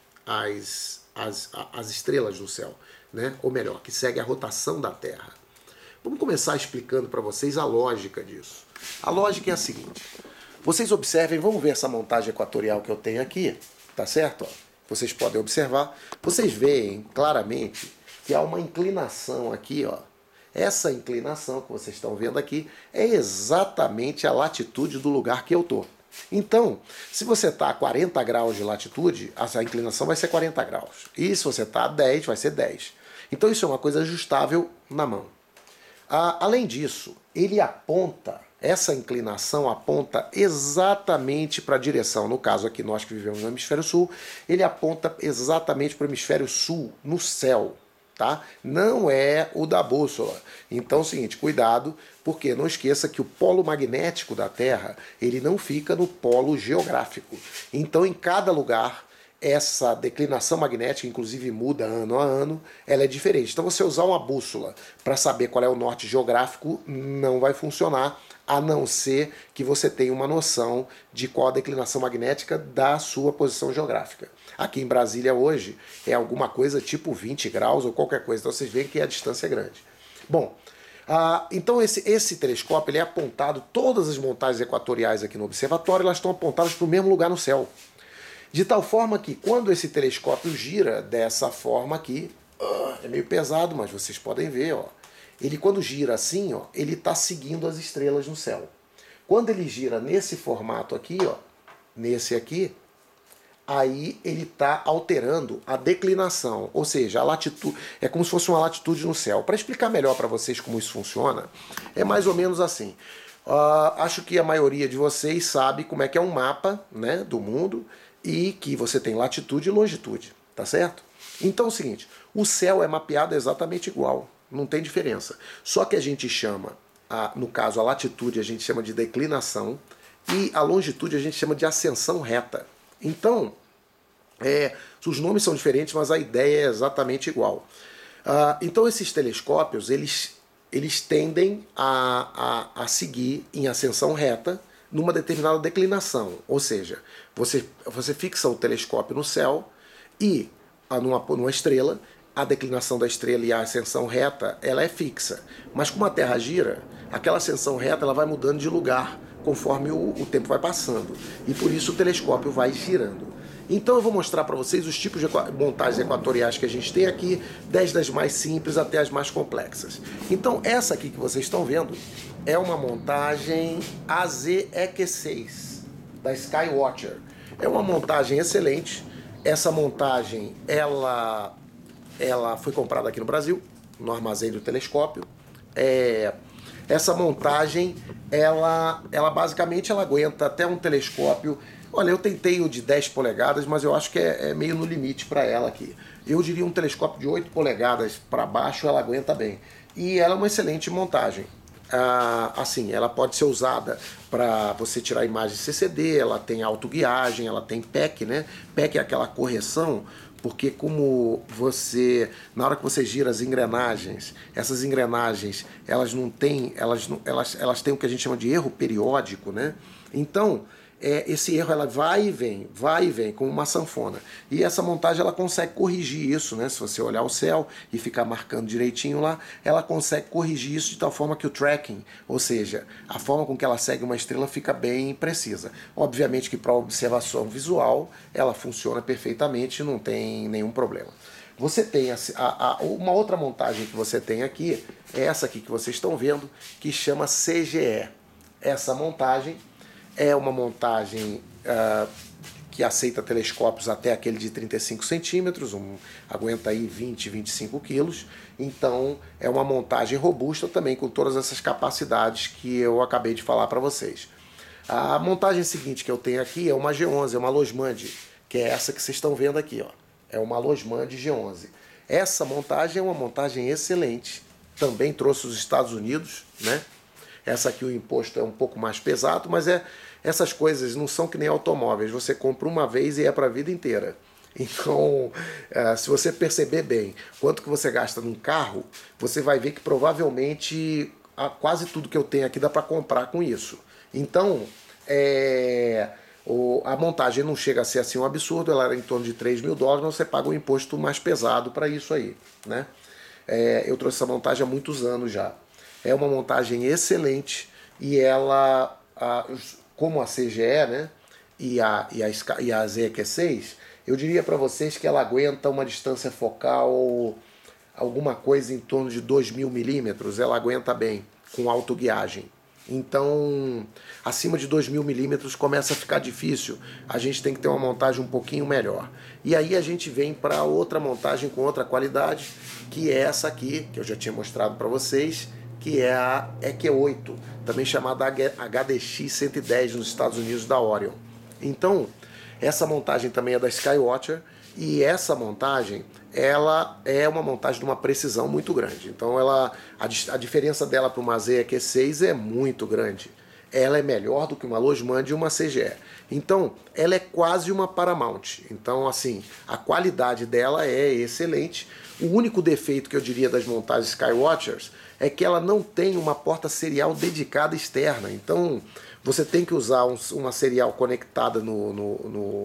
as, as, as estrelas do céu, né? Ou melhor, que segue a rotação da Terra. Vamos começar explicando para vocês a lógica disso. A lógica é a seguinte. Vocês observem, vamos ver essa montagem equatorial que eu tenho aqui, tá certo? Ó, vocês podem observar. Vocês veem claramente que há uma inclinação aqui, ó. Essa inclinação que vocês estão vendo aqui é exatamente a latitude do lugar que eu estou. Então, se você está a quarenta graus de latitude, essa inclinação vai ser quarenta graus. E se você está a dez, vai ser dez. Então isso é uma coisa ajustável na mão. Ah, além disso, ele aponta, essa inclinação aponta exatamente para a direção. No caso aqui, nós que vivemos no hemisfério sul, ele aponta exatamente para o hemisfério sul, no céu. Tá? Não é o da bússola. Então é o seguinte, cuidado, porque não esqueça que o polo magnético da Terra, ele não fica no polo geográfico. Então em cada lugar, essa declinação magnética, inclusive muda ano a ano, ela é diferente. Então você usar uma bússola para saber qual é o norte geográfico não vai funcionar, a não ser que você tenha uma noção de qual a declinação magnética da sua posição geográfica. Aqui em Brasília hoje é alguma coisa tipo vinte graus ou qualquer coisa, então vocês veem que a distância é grande. Bom, ah, então esse, esse telescópio ele é apontado, todas as montagens equatoriais aqui no observatório, elas estão apontadas para o mesmo lugar no céu. De tal forma que quando esse telescópio gira dessa forma aqui, é meio pesado, mas vocês podem ver, ó, ele quando gira assim, ó, ele está seguindo as estrelas no céu. Quando ele gira nesse formato aqui, ó, nesse aqui, aí ele está alterando a declinação, ou seja, a latitude, é como se fosse uma latitude no céu. Para explicar melhor para vocês como isso funciona, é mais ou menos assim. Uh, acho que a maioria de vocês sabe como é que é um mapa, né, do mundo, e que você tem latitude e longitude, tá certo? Então é o seguinte, o céu é mapeado exatamente igual, não tem diferença. Só que a gente chama, a, no caso a latitude a gente chama de declinação e a longitude a gente chama de ascensão reta. Então, é, os nomes são diferentes, mas a ideia é exatamente igual. Uh, então esses telescópios, eles, eles tendem a, a, a seguir em ascensão reta, numa determinada declinação, ou seja, você, você fixa o telescópio no céu e numa, numa estrela, a declinação da estrela e a ascensão reta, ela é fixa. Mas como a Terra gira, aquela ascensão reta ela vai mudando de lugar conforme o, o tempo vai passando. E por isso o telescópio vai girando. Então eu vou mostrar para vocês os tipos de montagens equatoriais que a gente tem aqui, desde as mais simples até as mais complexas. Então essa aqui que vocês estão vendo é uma montagem A Z E Q seis da Skywatcher. É uma montagem excelente. Essa montagem ela, ela foi comprada aqui no Brasil, no armazém do telescópio. É, essa montagem ela, ela basicamente ela aguenta até um telescópio. Olha, eu tentei o de dez polegadas, mas eu acho que é, é meio no limite para ela aqui. Eu diria um telescópio de oito polegadas para baixo, ela aguenta bem. E ela é uma excelente montagem. Ah, assim, ela pode ser usada para você tirar imagens C C D, ela tem autoguiagem, ela tem P E C, né? P E C é aquela correção, porque como você, na hora que você gira as engrenagens, essas engrenagens, elas não têm, elas, não, elas, elas têm o que a gente chama de erro periódico, né? Então, é, esse erro ela vai e vem, vai e vem, como uma sanfona. E essa montagem ela consegue corrigir isso, né? Se você olhar o céu e ficar marcando direitinho lá, ela consegue corrigir isso de tal forma que o tracking, ou seja, a forma com que ela segue uma estrela fica bem precisa. Obviamente que para observação visual ela funciona perfeitamente, não tem nenhum problema. Você tem a, a, a, uma outra montagem que você tem aqui, é essa aqui que vocês estão vendo, que chama C G E. Essa montagem é uma montagem uh, que aceita telescópios até aquele de trinta e cinco centímetros, um, aguenta aí vinte, vinte e cinco quilos. Então é uma montagem robusta também com todas essas capacidades que eu acabei de falar para vocês. A montagem seguinte que eu tenho aqui é uma G onze, é uma Losmandy, que é essa que vocês estão vendo aqui, ó. É uma Losmandy G onze. Essa montagem é uma montagem excelente, também trouxe os Estados Unidos, né? Essa aqui o imposto é um pouco mais pesado, mas é, essas coisas não são que nem automóveis. Você compra uma vez e é para a vida inteira. Então, é, se você perceber bem quanto que você gasta num carro, você vai ver que provavelmente a, quase tudo que eu tenho aqui dá para comprar com isso. Então, é, o, a montagem não chega a ser assim um absurdo, ela era em torno de três mil dólares, mas você paga um imposto mais pesado para isso aí, né? É, eu trouxe essa montagem há muitos anos já. É uma montagem excelente e ela, a, como a C G E, né, e a, e a, e a Z E Q seis, eu diria para vocês que ela aguenta uma distância focal, alguma coisa em torno de dois mil milímetros, ela aguenta bem, com autoguiagem. Então, acima de dois mil milímetros começa a ficar difícil, a gente tem que ter uma montagem um pouquinho melhor. E aí a gente vem para outra montagem com outra qualidade, que é essa aqui, que eu já tinha mostrado para vocês, que é a E Q oito, também chamada H D X cento e dez nos Estados Unidos da Orion. Então, essa montagem também é da Skywatcher, e essa montagem, ela é uma montagem de uma precisão muito grande. Então, ela, a, a diferença dela para uma Z E Q seis é muito grande. Ela é melhor do que uma Losmandy e uma C G E. Então, ela é quase uma Paramount. Então, assim, a qualidade dela é excelente. O único defeito que eu diria das montagens Skywatchers é que ela não tem uma porta serial dedicada externa. Então, você tem que usar um, uma serial conectada no, no, no,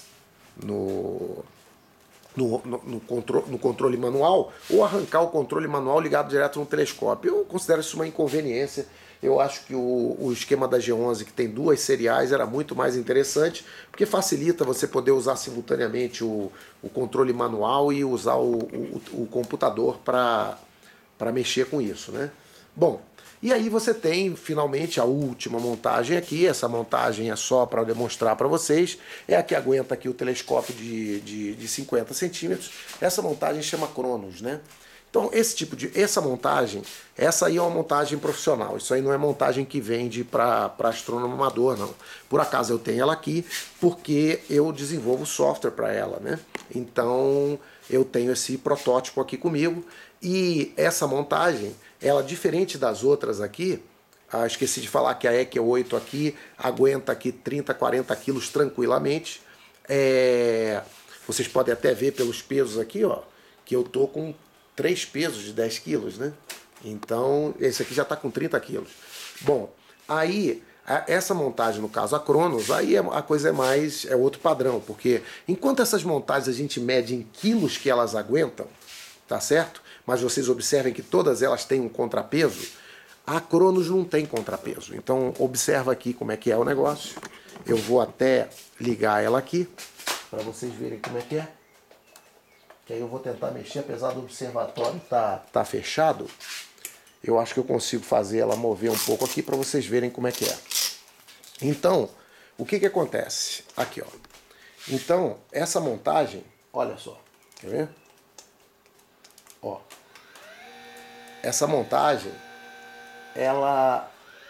no, no, no, no, contro, no controle manual, ou arrancar o controle manual ligado direto no telescópio. Eu considero isso uma inconveniência. Eu acho que o, o esquema da G onze, que tem duas seriais, era muito mais interessante, porque facilita você poder usar simultaneamente o, o controle manual e usar o, o, o computador para para mexer com isso, né? Bom, e aí você tem finalmente a última montagem aqui. Essa montagem é só para demonstrar para vocês, é a que aguenta aqui o telescópio de, de, de cinquenta centímetros. Essa montagem chama Cronos, né? Então esse tipo de, essa montagem, essa aí é uma montagem profissional, isso aí não é montagem que vende para astrônomo amador, não. Por acaso eu tenho ela aqui porque eu desenvolvo software para ela, né? Então eu tenho esse protótipo aqui comigo. E essa montagem, ela diferente das outras aqui, ah, esqueci de falar que a E Q oito aqui aguenta aqui trinta, quarenta quilos tranquilamente. É, vocês podem até ver pelos pesos aqui, ó, que eu tô com três pesos de dez quilos, né? Então, esse aqui já está com trinta quilos. Bom, aí essa montagem, no caso a Cronos, aí a coisa é mais, é outro padrão, porque enquanto essas montagens a gente mede em quilos que elas aguentam, tá certo? Mas vocês observem que todas elas têm um contrapeso, a Cronos não tem contrapeso. Então observa aqui como é que é o negócio. Eu vou até ligar ela aqui para vocês verem como é que é. Que aí eu vou tentar mexer, apesar do observatório tá, tá fechado, eu acho que eu consigo fazer ela mover um pouco aqui para vocês verem como é que é. Então, o que que acontece? Aqui, ó. Então, essa montagem, olha só, quer ver? Ó. Essa montagem, ela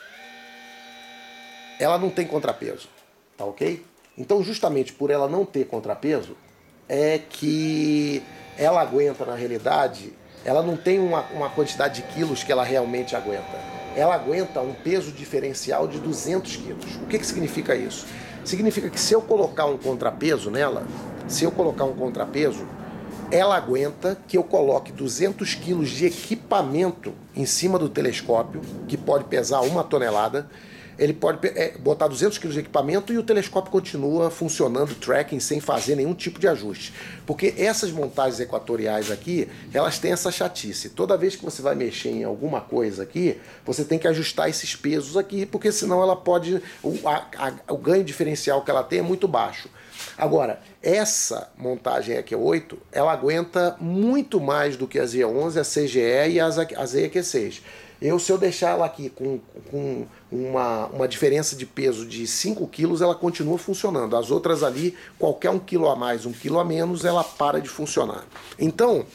ela não tem contrapeso, tá ok? Então, justamente por ela não ter contrapeso, é que ela aguenta, na realidade, ela não tem uma, uma quantidade de quilos que ela realmente aguenta. Ela aguenta um peso diferencial de duzentos quilos. O que que significa isso? Significa que se eu colocar um contrapeso nela, se eu colocar um contrapeso, ela aguenta que eu coloque duzentos quilos de equipamento em cima do telescópio, que pode pesar uma tonelada. Ele pode é, botar duzentos quilos de equipamento e o telescópio continua funcionando, tracking, sem fazer nenhum tipo de ajuste. Porque essas montagens equatoriais aqui, elas têm essa chatice. Toda vez que você vai mexer em alguma coisa aqui, você tem que ajustar esses pesos aqui, porque senão ela pode... O, a, a, o ganho diferencial que ela tem é muito baixo. Agora, essa montagem E Q oito, ela aguenta muito mais do que a Z onze, a C G E e a Z Q seis. Eu, se eu deixar ela aqui com, com uma, uma diferença de peso de cinco quilos, ela continua funcionando. As outras ali, qualquer um quilo a mais, um quilo a menos, ela para de funcionar. Então,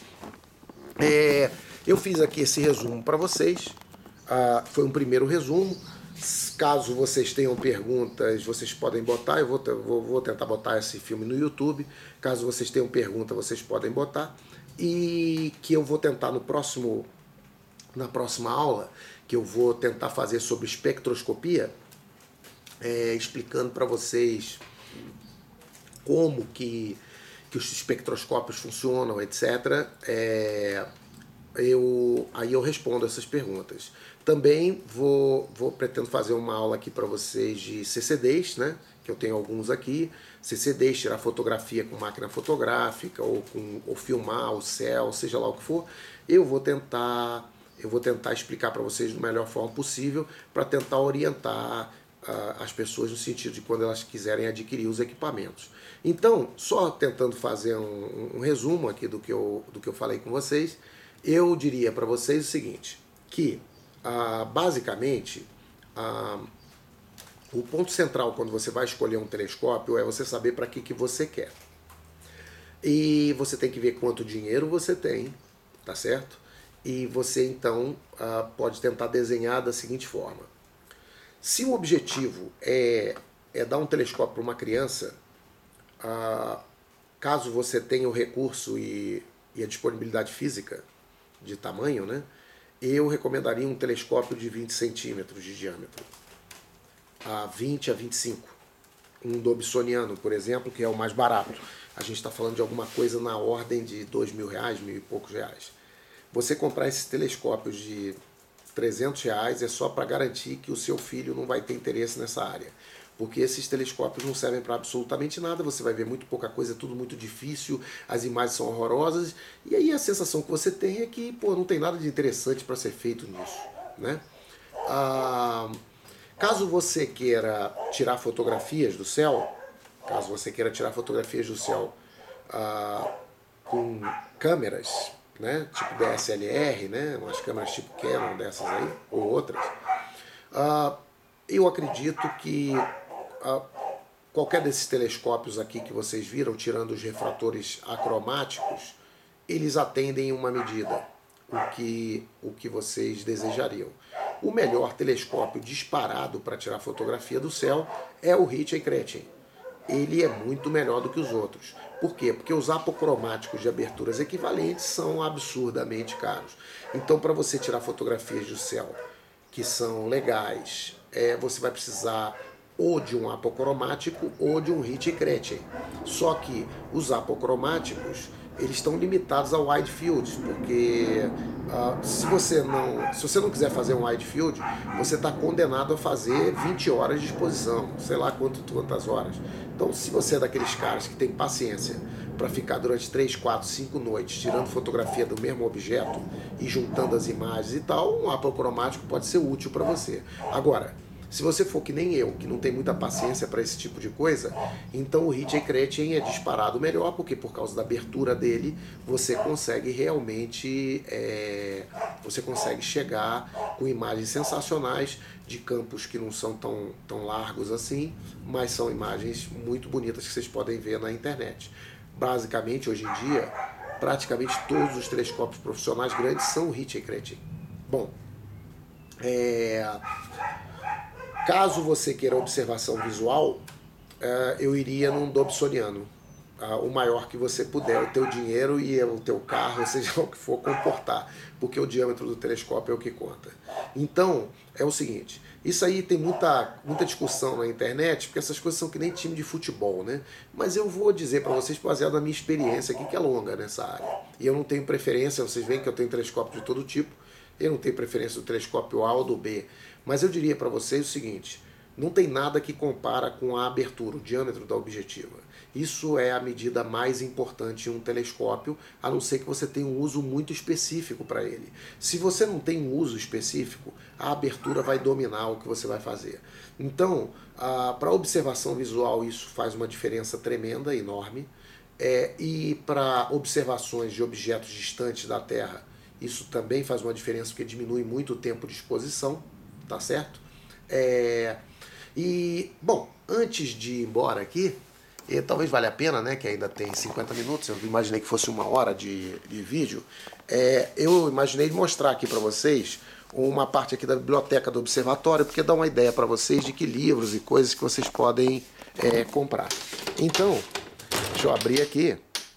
é, eu fiz aqui esse resumo para vocês. Ah, foi um primeiro resumo. Caso vocês tenham perguntas, vocês podem botar. Eu vou, vou, vou tentar botar esse filme no YouTube. Caso vocês tenham pergunta, vocês podem botar. E que eu vou tentar no próximo... na próxima aula, que eu vou tentar fazer sobre espectroscopia, é, explicando para vocês como que, que os espectroscópios funcionam, etcétera. É, eu, aí eu respondo essas perguntas. Também vou, vou pretendo fazer uma aula aqui para vocês de C C Ds, né? Que eu tenho alguns aqui. C C Ds, tirar fotografia com máquina fotográfica, ou, com, ou filmar o céu, seja lá o que for. Eu vou tentar... Eu vou tentar explicar para vocês da melhor forma possível para tentar orientar uh, as pessoas no sentido de quando elas quiserem adquirir os equipamentos. Então, só tentando fazer um, um resumo aqui do que, eu, do que eu falei com vocês, eu diria para vocês o seguinte, que uh, basicamente uh, o ponto central quando você vai escolher um telescópio é você saber para que, que você quer. E você tem que ver quanto dinheiro você tem, tá certo? E você, então, uh, pode tentar desenhar da seguinte forma. Se o objetivo é, é dar um telescópio para uma criança, uh, caso você tenha o recurso e, e a disponibilidade física de tamanho, né, eu recomendaria um telescópio de vinte centímetros de diâmetro, a vinte a vinte e cinco. Um dobsoniano, por exemplo, que é o mais barato. A gente está falando de alguma coisa na ordem de dois mil reais, mil e poucos reais. Você comprar esses telescópios de trezentos reais é só para garantir que o seu filho não vai ter interesse nessa área. Porque esses telescópios não servem para absolutamente nada, você vai ver muito pouca coisa, é tudo muito difícil, as imagens são horrorosas, e aí a sensação que você tem é que pô, não tem nada de interessante para ser feito nisso, né? Ah, caso você queira tirar fotografias do céu, caso você queira tirar fotografias do céu ah, com câmeras, né, tipo D S L R, né, umas câmeras tipo Canon dessas aí, ou outras, uh, eu acredito que uh, qualquer desses telescópios aqui que vocês viram, tirando os refratores acromáticos, eles atendem uma medida, o que, o que vocês desejariam. O melhor telescópio disparado para tirar fotografia do céu é o Ritchey-Chrétien. Ele é muito melhor do que os outros. Por quê? Porque os apocromáticos de aberturas equivalentes são absurdamente caros. Então, para você tirar fotografias do céu que são legais, é, você vai precisar ou de um apocromático ou de um Ritchey-Chrétien. Só que os apocromáticos, eles estão limitados ao wide field, porque uh, se, você não, se você não quiser fazer um wide field, você está condenado a fazer vinte horas de exposição, sei lá quanto, quantas horas. Então, se você é daqueles caras que tem paciência para ficar durante três, quatro, cinco noites tirando fotografia do mesmo objeto e juntando as imagens e tal, um apocromático pode ser útil para você. Agora, Se você for que nem eu, que não tem muita paciência para esse tipo de coisa, então o Ritchey Chrétien é disparado melhor, porque por causa da abertura dele, você consegue realmente, é, você consegue chegar com imagens sensacionais de campos que não são tão, tão largos assim, mas são imagens muito bonitas que vocês podem ver na internet. Basicamente, hoje em dia, praticamente todos os telescópios profissionais grandes são Ritchey Chrétien. Bom, é... caso você queira observação visual, eu iria num Dobsoniano, o maior que você puder, o teu dinheiro e o teu carro, seja o que for, comportar, porque o diâmetro do telescópio é o que conta. Então, é o seguinte, isso aí tem muita, muita discussão na internet, porque essas coisas são que nem time de futebol, né? Mas eu vou dizer para vocês, baseado na minha experiência aqui, que é longa nessa área. E eu não tenho preferência, vocês veem que eu tenho telescópio de todo tipo, eu não tenho preferência do telescópio A ou do B, mas eu diria para vocês o seguinte, não tem nada que compara com a abertura, o diâmetro da objetiva. Isso é a medida mais importante em um telescópio, a não ser que você tenha um uso muito específico para ele. Se você não tem um uso específico, a abertura vai dominar o que você vai fazer. Então, para observação visual, isso faz uma diferença tremenda, enorme. É, e para observações de objetos distantes da Terra, isso também faz uma diferença, porque diminui muito o tempo de exposição, tá certo? É, e, bom, antes de ir embora aqui, e talvez valha a pena, né, que ainda tem cinquenta minutos, eu imaginei que fosse uma hora de, de vídeo, é, eu imaginei mostrar aqui para vocês uma parte aqui da biblioteca do observatório, porque dá uma ideia para vocês de que livros e coisas que vocês podem é, comprar. Então, deixa eu abrir aqui,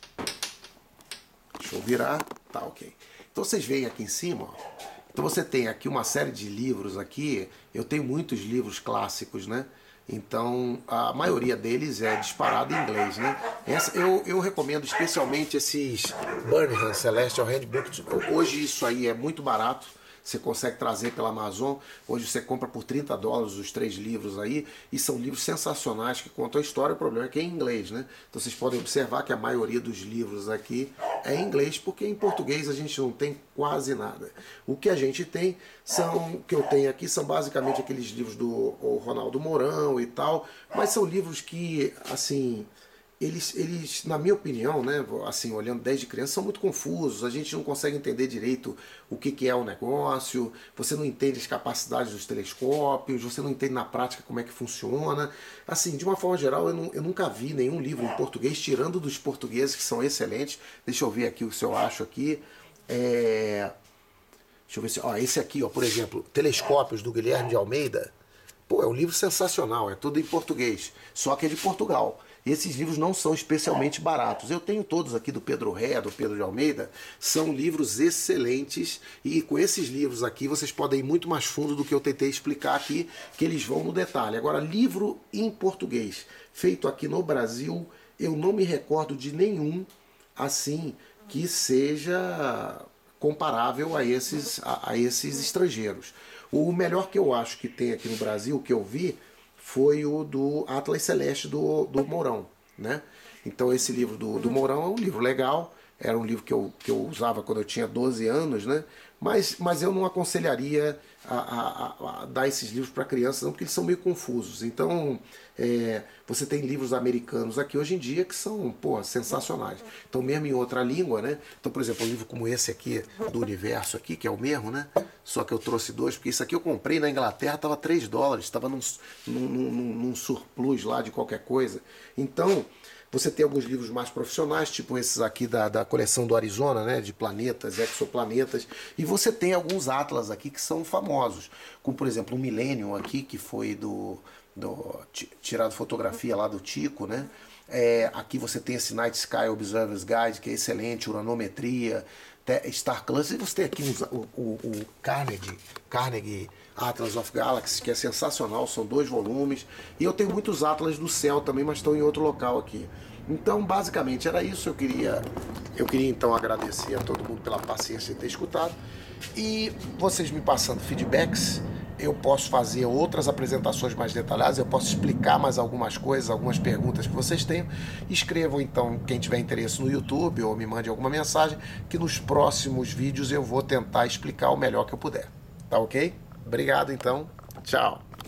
deixa eu virar, tá ok. Então vocês veem aqui em cima, ó, então você tem aqui uma série de livros aqui, eu tenho muitos livros clássicos, né? Então, a maioria deles é disparado em inglês, né? Essa, eu, eu recomendo especialmente esses Burnham Celestial Handbook. Hoje isso aí é muito barato. Você consegue trazer pela Amazon. Hoje você compra por trinta dólares os três livros aí. E são livros sensacionais que contam a história. O problema é que é em inglês, né? Então vocês podem observar que a maioria dos livros aqui é em inglês, porque em português a gente não tem quase nada. O que a gente tem, são, o que eu tenho aqui, são basicamente aqueles livros do Ronaldo Mourão e tal. Mas são livros que, assim... Eles, eles, na minha opinião, né, assim, olhando desde criança, são muito confusos, a gente não consegue entender direito o que, que é o negócio, você não entende as capacidades dos telescópios, você não entende na prática como é que funciona. Assim, de uma forma geral, eu, não, eu nunca vi nenhum livro em português, tirando dos portugueses, que são excelentes. Deixa eu ver aqui o que eu acho aqui. É... Deixa eu ver se... Ó, esse aqui, ó, por exemplo, Telescópios, do Guilherme de Almeida. Pô, é um livro sensacional, é tudo em português, só que é de Portugal. Esses livros não são especialmente baratos. Eu tenho todos aqui do Pedro Ré, do Pedro de Almeida. São livros excelentes e com esses livros aqui vocês podem ir muito mais fundo do que eu tentei explicar aqui, que eles vão no detalhe. Agora, livro em português, feito aqui no Brasil, eu não me recordo de nenhum assim que seja comparável a esses, a, a esses estrangeiros. O melhor que eu acho que tem aqui no Brasil, que eu vi, foi o do Atlas Celeste do, do Mourão, né? Então esse livro do, do Mourão é um livro legal, era um livro que eu, que eu usava quando eu tinha doze anos, né? Mas, mas eu não aconselharia a, a, a dar esses livros para crianças, não, porque eles são meio confusos. Então, é, você tem livros americanos aqui hoje em dia que são, pô, sensacionais. Então, mesmo em outra língua, né? Então, por exemplo, um livro como esse aqui, do Universo aqui, que é o mesmo, né? Só que eu trouxe dois, porque isso aqui eu comprei na Inglaterra, estava três dólares, estava num, num, num, num surplus lá de qualquer coisa. Então... Você tem alguns livros mais profissionais, tipo esses aqui da, da coleção do Arizona, né, de planetas, exoplanetas, e você tem alguns atlas aqui que são famosos, como por exemplo o Millennium aqui, que foi do, do tirado fotografia lá do Tico, né? É, aqui você tem esse Night Sky Observer's Guide, que é excelente, uranometria, Star Cluster, e você tem aqui o, o, o Carnegie, Carnegie Atlas of Galaxies, que é sensacional, são dois volumes, e eu tenho muitos atlas do céu também, mas estão em outro local aqui. Então, basicamente, era isso. Eu queria, eu queria então agradecer a todo mundo pela paciência de ter escutado, e vocês me passando feedbacks, eu posso fazer outras apresentações mais detalhadas, eu posso explicar mais algumas coisas, algumas perguntas que vocês tenham. Escrevam então, quem tiver interesse no YouTube, ou me mande alguma mensagem, que nos próximos vídeos eu vou tentar explicar o melhor que eu puder. Tá ok? Obrigado então, tchau!